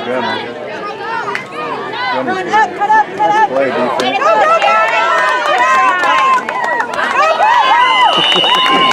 good one. Run up, cut up, cut up. Play defense. Go, go, go! Go, go!